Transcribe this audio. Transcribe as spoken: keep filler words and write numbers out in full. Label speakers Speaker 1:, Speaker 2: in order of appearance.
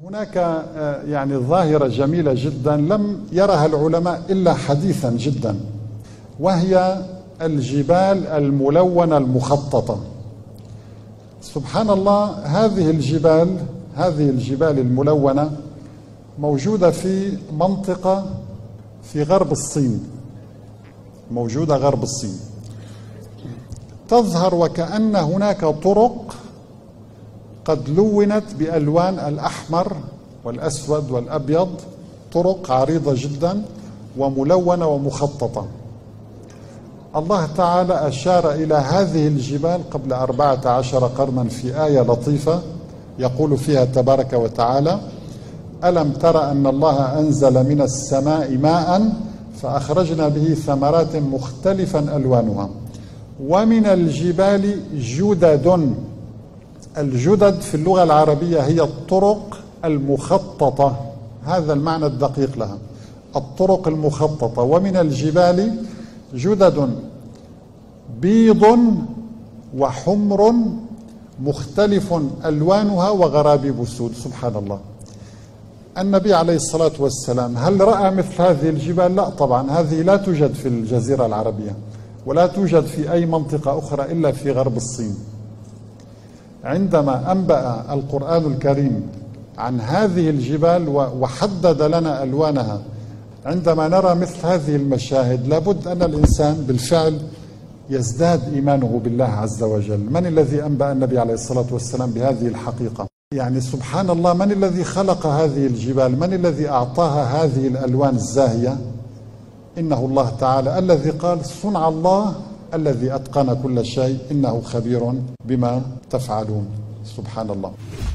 Speaker 1: هناك يعني ظاهرة جميلة جدا لم يرها العلماء إلا حديثا جدا، وهي الجبال الملونة المخططة. سبحان الله، هذه الجبال هذه الجبال الملونة موجودة في منطقة في غرب الصين، موجودة غرب الصين. تظهر وكأن هناك طرق قد لونت بألوان الأحمر والأسود والأبيض، طرق عريضة جدا وملونة ومخططة. الله تعالى أشار إلى هذه الجبال قبل أربعة عشر قرنا في آية لطيفة يقول فيها تبارك وتعالى: ألم تر أن الله أنزل من السماء ماء فأخرجنا به ثمرات مختلفا ألوانها ومن الجبال جدد. الجدد في اللغة العربية هي الطرق المخططة، هذا المعنى الدقيق لها، الطرق المخططة. ومن الجبال جدد بيض وحمر مختلف ألوانها وغرابيب سود. سبحان الله. النبي عليه الصلاة والسلام هل رأى مثل هذه الجبال؟ لا طبعا، هذه لا توجد في الجزيرة العربية ولا توجد في أي منطقة أخرى إلا في غرب الصين. عندما أنبأ القرآن الكريم عن هذه الجبال وحدد لنا ألوانها، عندما نرى مثل هذه المشاهد لابد أن الإنسان بالفعل يزداد إيمانه بالله عز وجل. من الذي أنبأ النبي عليه الصلاة والسلام بهذه الحقيقة؟ يعني سبحان الله، من الذي خلق هذه الجبال؟ من الذي أعطاها هذه الألوان الزاهية؟ إنه الله تعالى الذي قال: صنع الله الذي أتقن كل شيء إنه خبير بما تفعلون. سبحان الله.